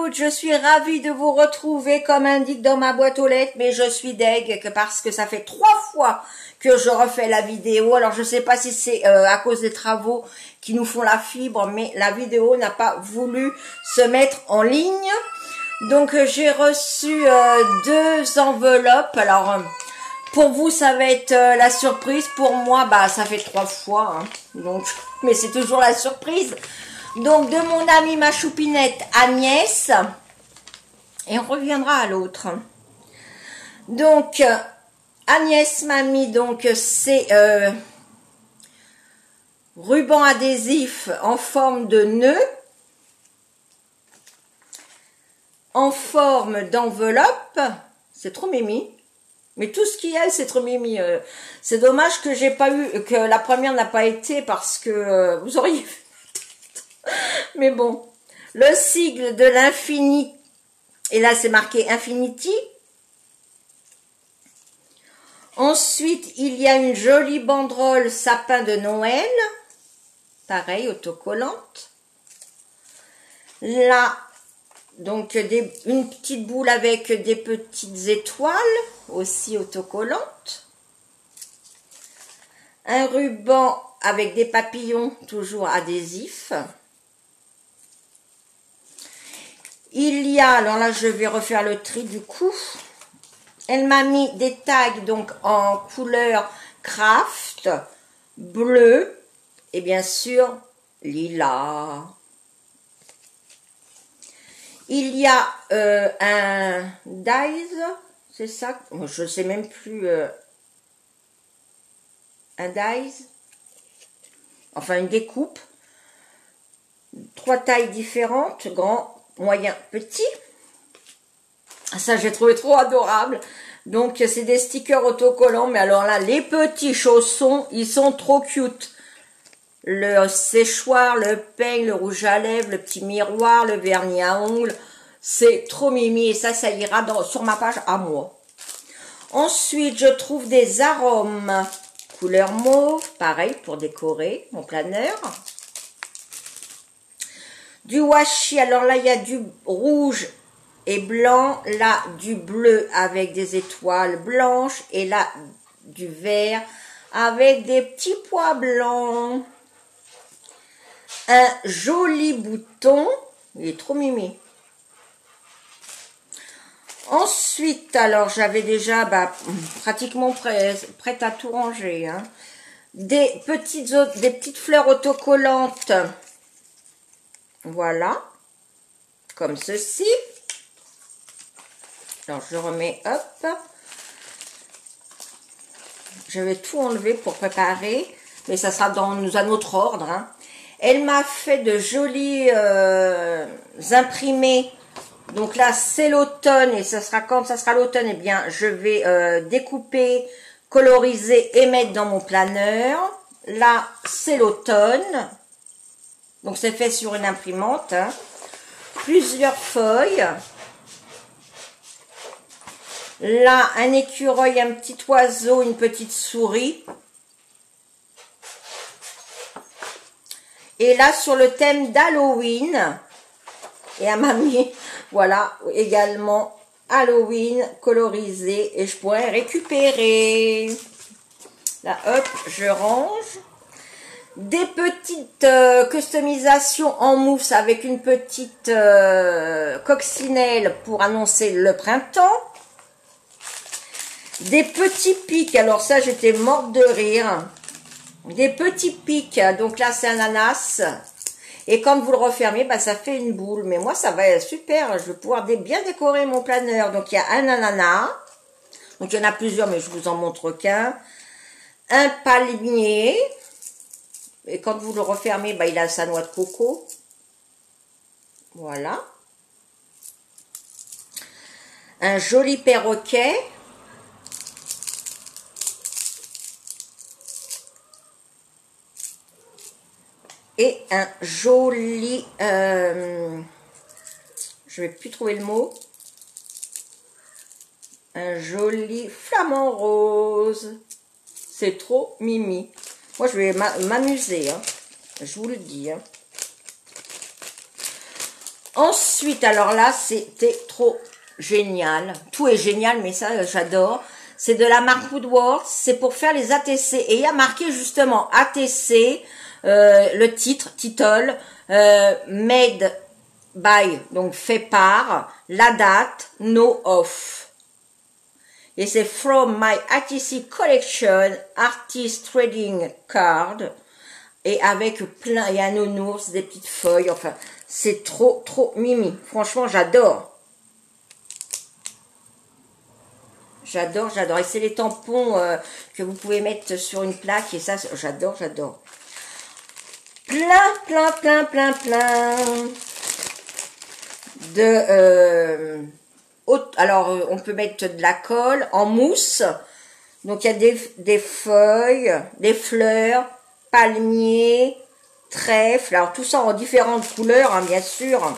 toutes, je suis ravie de vous retrouver comme indique dans ma boîte aux lettres, mais je suis deg parce que ça fait 3 fois que je refais la vidéo. Alors je sais pas si c'est à cause des travaux qui nous font la fibre, mais la vidéo n'a pas voulu se mettre en ligne. Donc j'ai reçu 2 enveloppes. Alors pour vous ça va être la surprise, pour moi bah ça fait 3 fois, hein. Donc mais c'est toujours la surprise. Donc de mon amie ma choupinette Agnès, et on reviendra à l'autre. Donc Agnès m'a mis donc c'est ruban adhésif en forme de nœud, en forme d'enveloppe. C'est trop mimi. Mais tout ce qu'il y a, c'est trop mimi. C'est dommage que j'ai pas eu, que la première n'a pas été, parce que vous auriez vu. Mais bon, le sigle de l'infini, et là c'est marqué Infinity. Ensuite, il y a une jolie banderole sapin de Noël, pareil, autocollante. Là, donc une petite boule avec des petites étoiles, aussi autocollantes. Un ruban avec des papillons, toujours adhésifs. Il y a, alors là je vais refaire le tri du coup, elle m'a mis des tags donc en couleur craft, bleu et bien sûr lilas. Il y a un dies, c'est ça, je sais même plus, un dies, enfin une découpe, 3 tailles différentes, grand, moyen, petit. Ça j'ai trouvé trop adorable. Donc c'est des stickers autocollants, mais alors là les petits chaussons ils sont trop cute. Le séchoir, le peigne, le rouge à lèvres, le petit miroir, le vernis à ongles, c'est trop mimi, et ça ira sur ma page à moi. Ensuite je trouve des arômes couleur mauve, pareil pour décorer mon planeur. Du washi, alors là il y a du rouge et blanc, là du bleu avec des étoiles blanches, et là du vert avec des petits pois blancs. Un joli bouton, il est trop mimi. Ensuite, alors j'avais déjà pratiquement prête à tout ranger, hein. Des petites fleurs autocollantes. Voilà, comme ceci. Alors je remets, hop. Je vais tout enlever pour préparer, mais ça sera dans un autre ordre, hein. Elle m'a fait de jolis imprimés. Donc là c'est l'automne, et ça sera quand ça sera l'automne, eh bien je vais découper, coloriser et mettre dans mon planeur. Là c'est l'automne. Donc c'est fait sur une imprimante, hein. Plusieurs feuilles. Là, un écureuil, un petit oiseau, une petite souris. Et là, sur le thème d'Halloween, et elle m'a mis, voilà, également Halloween colorisé, et je pourrais récupérer. Là, hop, je range. Des petites customisations en mousse avec une petite coccinelle pour annoncer le printemps. Des petits pics, alors ça j'étais morte de rire. Des petits pics, donc là c'est un ananas. Et quand vous le refermez, ça fait une boule. Mais moi ça va être super, je vais pouvoir bien décorer mon planeur. Donc il y a un ananas. Donc il y en a plusieurs, mais je vous en montre qu'un. Un palmier. Et quand vous le refermez, il a sa noix de coco. Voilà. Un joli perroquet. Et un joli... je vais plus trouver le mot. Un joli flamant rose. C'est trop mimi. Moi, je vais m'amuser, hein. Je vous le dis, hein. Ensuite, alors là, c'était trop génial. Tout est génial, mais ça, j'adore. C'est de la marque Woodworth. C'est pour faire les ATC. Et il y a marqué justement ATC, le title, made by, donc fait par, la date, no off. Et c'est from my ATC collection, artist trading card. Et avec plein, il y a un nounours, des petites feuilles, enfin, c'est trop mimi. Franchement, j'adore. J'adore. Et c'est les tampons que vous pouvez mettre sur une plaque. Et ça, j'adore. Plein de... alors, on peut mettre de la colle en mousse. Donc, il y a des feuilles, des fleurs, palmiers, trèfle. Alors, tout ça en différentes couleurs, hein, bien sûr.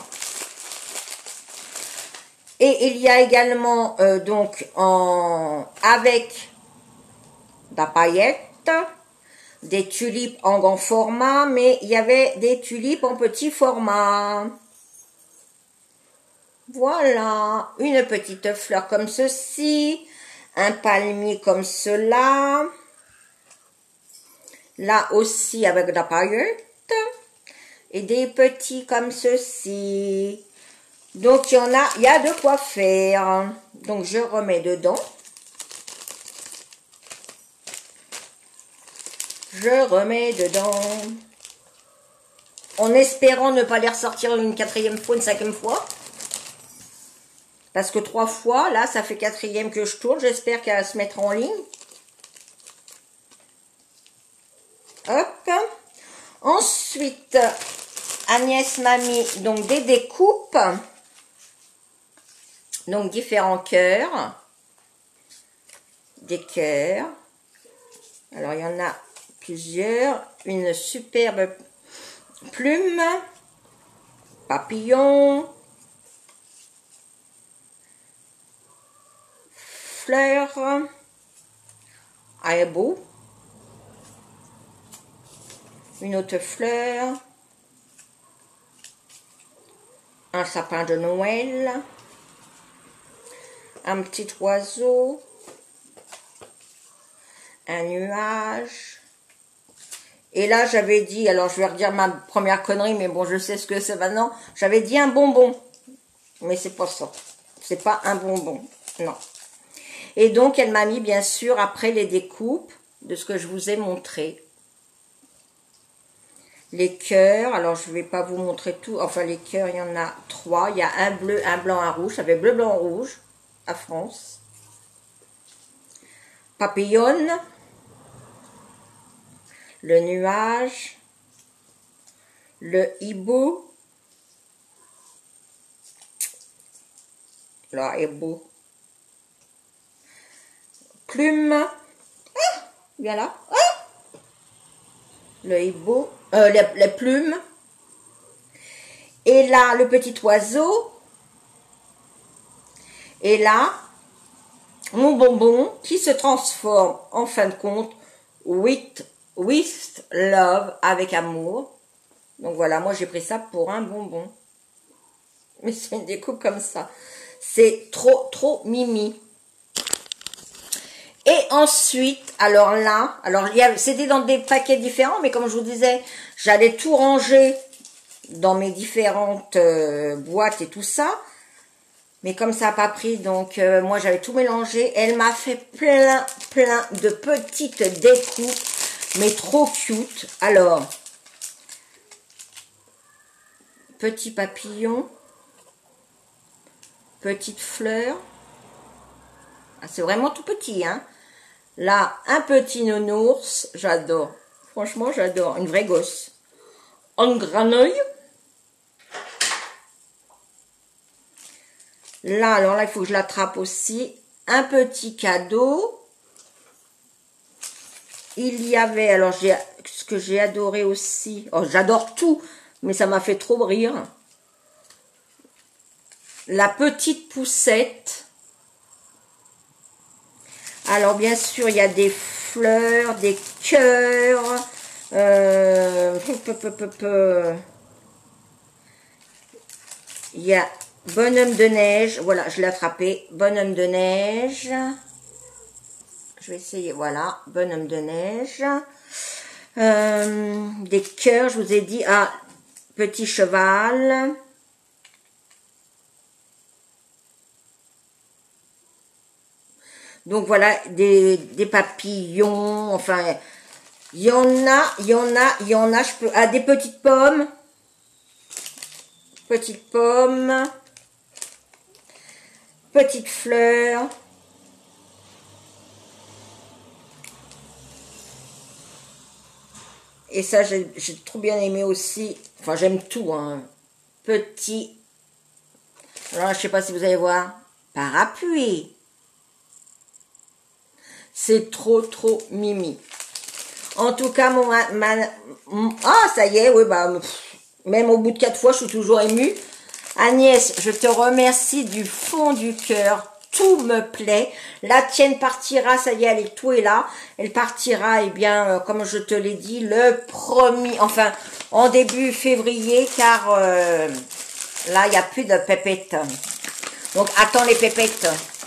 Et il y a également, donc, avec la paillette, des tulipes en grand format, mais il y avait des tulipes en petit format. Voilà, une petite fleur comme ceci, un palmier comme cela, là aussi avec de la paillette, et des petits comme ceci. Donc, il y a de quoi faire. Donc, je remets dedans. En espérant ne pas les ressortir une 4e fois, une 5e fois. Parce que 3 fois, là, ça fait 4e que je tourne. J'espère qu'elle va se mettre en ligne. Hop. Ensuite, Agnès m'a mis donc des découpes. Donc, différents cœurs. Des cœurs. Alors, il y en a plusieurs. Une superbe plume. Papillon. Fleurs. Aébo. Une autre fleur. Un sapin de Noël. Un petit oiseau, un nuage. Et là, j'avais dit, alors je vais redire ma première connerie, mais bon, je sais ce que c'est maintenant. J'avais dit un bonbon, mais c'est pas ça. C'est pas un bonbon, non. Et donc, elle m'a mis, bien sûr, après les découpes de ce que je vous ai montré. Les cœurs, alors je vais pas vous montrer tout. Enfin, les cœurs, il y en a 3. Il y a un bleu, un blanc, un rouge. Ça fait bleu, blanc, rouge. À France. Papillon, le nuage, le hibou, là est beau, plume, bien là, le hibou, les plumes, et là le petit oiseau. Et là, mon bonbon qui se transforme en fin de compte with love, avec amour. Donc voilà, moi j'ai pris ça pour un bonbon. Mais c'est une découpe comme ça. C'est trop mimi. Et ensuite, alors là, c'était dans des paquets différents, mais comme je vous disais, j'allais tout ranger dans mes différentes boîtes et tout ça. Mais comme ça n'a pas pris, donc moi j'avais tout mélangé. Elle m'a fait plein de petites découpes, mais trop cute. Alors, petit papillon, petite fleur. Ah, c'est vraiment tout petit, hein. Là, un petit nounours, j'adore. Franchement, j'adore. Une vraie gosse. En granouille. Là, alors là, il faut que je l'attrape aussi. Un petit cadeau. Il y avait, alors, ce que j'ai adoré aussi. Oh, j'adore tout, mais ça m'a fait trop rire. La petite poussette. Alors, bien sûr, il y a des fleurs, des cœurs. Il y a bonhomme de neige. Voilà, je l'ai attrapé. Bonhomme de neige. Je vais essayer. Voilà, bonhomme de neige. Des cœurs, je vous ai dit. Ah, petit cheval. Donc voilà, des papillons. Enfin, il y en a. Je peux. Ah, des petites pommes. Petites pommes. Petites fleurs. Et ça, j'ai trop bien aimé aussi. Enfin, j'aime tout, hein. Petit. Alors, je sais pas si vous allez voir. Parapluie. C'est trop mimi. En tout cas, ah, ça y est, oui, bah, même au bout de 4 fois, je suis toujours émue. Agnès, je te remercie du fond du cœur. Tout me plaît. La tienne partira, ça y est, tout est là. Elle partira, eh bien, comme je te l'ai dit, le 1er, enfin, en début février, car là, il n'y a plus de pépettes. Donc, attends les pépettes.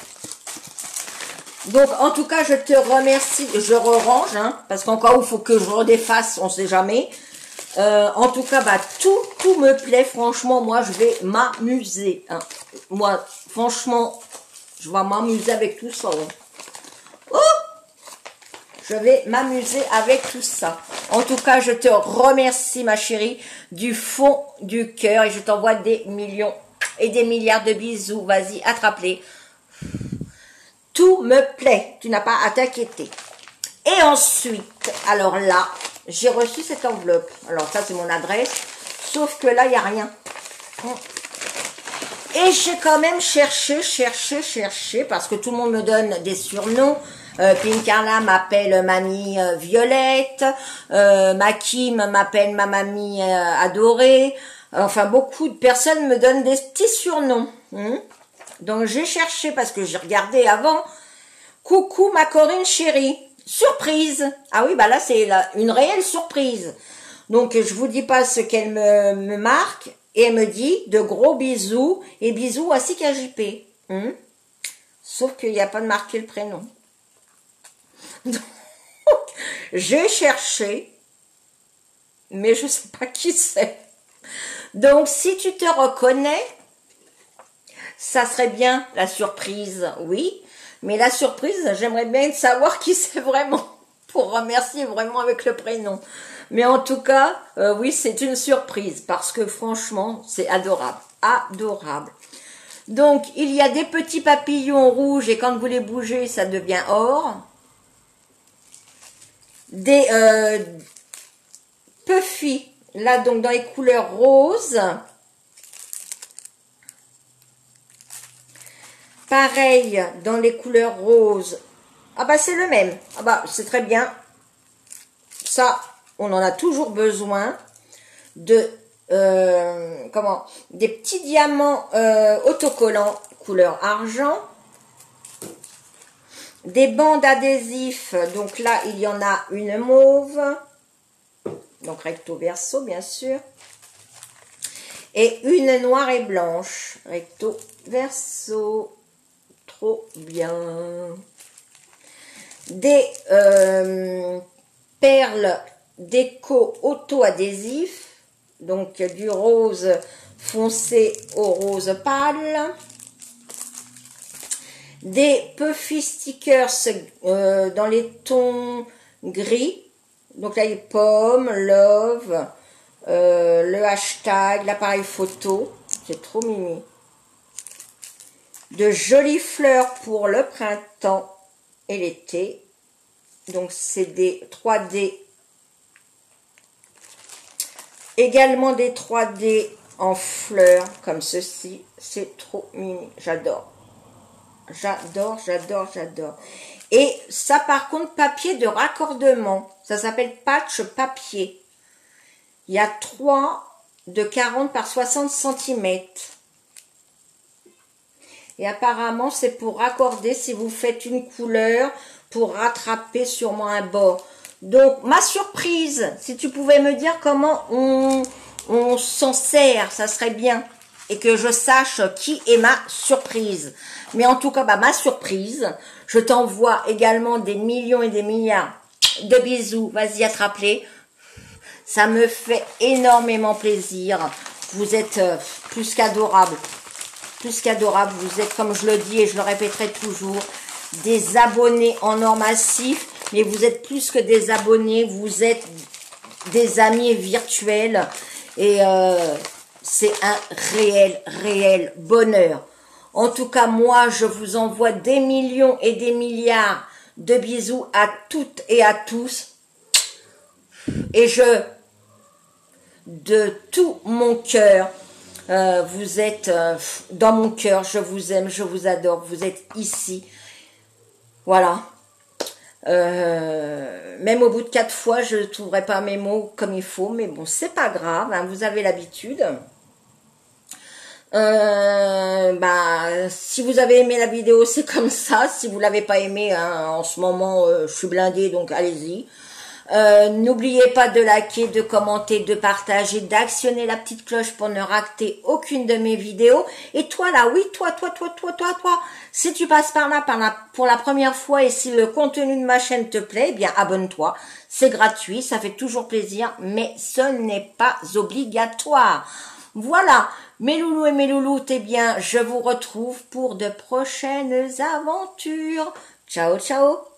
Donc, en tout cas, je te remercie. Je re-range, hein, parce qu'en cas où il faut que je redéfasse, on ne sait jamais. En tout cas, bah, tout me plaît. Franchement, moi, je vais m'amuser. Hein. Moi, franchement, je vais m'amuser avec tout ça. Hein. Oh! Je vais m'amuser avec tout ça. En tout cas, je te remercie, ma chérie, du fond du cœur. Et je t'envoie des millions et des milliards de bisous. Vas-y, attrape-les. Tout me plaît. Tu n'as pas à t'inquiéter. Et ensuite, alors là, j'ai reçu cette enveloppe. Alors ça, c'est mon adresse. Sauf que là, il n'y a rien. Et j'ai quand même cherché, parce que tout le monde me donne des surnoms. Pinkarla m'appelle Mamie Violette. Makim m'appelle ma mamie adorée. Enfin, beaucoup de personnes me donnent des petits surnoms. Donc, j'ai cherché parce que j'ai regardé avant. Coucou ma Corinne chérie. Surprise. Ah oui, bah là, c'est une réelle surprise. Donc, je vous dis pas ce qu'elle me marque. Et elle me dit de gros bisous et bisous ainsi qu'à JP. Sauf qu'il n'y a pas de marqué le prénom. Donc, j'ai cherché, mais je ne sais pas qui c'est. Donc, si tu te reconnais, ça serait bien la surprise, oui. Mais la surprise, j'aimerais bien savoir qui c'est vraiment, pour remercier vraiment avec le prénom. Mais en tout cas, oui, c'est une surprise, parce que franchement, c'est adorable, adorable. Donc, il y a des petits papillons rouges, et quand vous les bougez, ça devient or. Des puffy, là, donc dans les couleurs roses. Pareil, dans les couleurs roses. Ah bah, c'est le même. Ah bah, c'est très bien. Ça, on en a toujours besoin de des petits diamants autocollants couleur argent, des bandes adhésifs. Donc là, il y en a une mauve, donc recto verso bien sûr, et une noire et blanche, recto verso. Trop bien. Des perles déco auto-adhésif, donc du rose foncé au rose pâle. Des puffy stickers dans les tons gris, donc là les pommes, love, le hashtag, l'appareil photo, c'est trop mimi. De jolies fleurs pour le printemps et l'été. Donc, c'est des 3D. Également des 3D en fleurs, comme ceci. C'est trop mimi. J'adore. J'adore, j'adore, j'adore. Et ça, par contre, papier de raccordement. Ça s'appelle patch papier. Il y a 3 de 40 par 60 cm. Et apparemment, c'est pour raccorder si vous faites une couleur, pour rattraper sûrement un bord. Donc, ma surprise, si tu pouvais me dire comment on s'en sert, ça serait bien. et que je sache qui est ma surprise. Mais en tout cas, bah, ma surprise, je t'envoie également des millions et des milliards de bisous. Vas-y, attrape-les. Ça me fait énormément plaisir. Vous êtes plus qu'adorables. Plus qu'adorables. Vous êtes, comme je le dis et je le répéterai toujours, des abonnés en or massif. Mais vous êtes plus que des abonnés. Vous êtes des amis virtuels. Et c'est un réel bonheur. En tout cas, moi, je vous envoie des millions et des milliards de bisous à toutes et à tous. Et de tout mon cœur, vous êtes dans mon cœur, je vous aime, je vous adore, vous êtes ici. Voilà. Même au bout de 4 fois, je ne trouverai pas mes mots comme il faut, mais bon, c'est pas grave, hein, vous avez l'habitude. Si vous avez aimé la vidéo, c'est comme ça. Si vous l'avez pas aimé, hein, en ce moment, je suis blindée, donc allez-y. N'oubliez pas de liker, de commenter, de partager, d'actionner la petite cloche pour ne rater aucune de mes vidéos. Et toi là, oui, toi, si tu passes par là, pour la première fois et si le contenu de ma chaîne te plaît, eh bien abonne-toi. C'est gratuit, ça fait toujours plaisir, mais ce n'est pas obligatoire. Voilà, mes loulous et mes louloutes, eh bien, je vous retrouve pour de prochaines aventures. Ciao, ciao.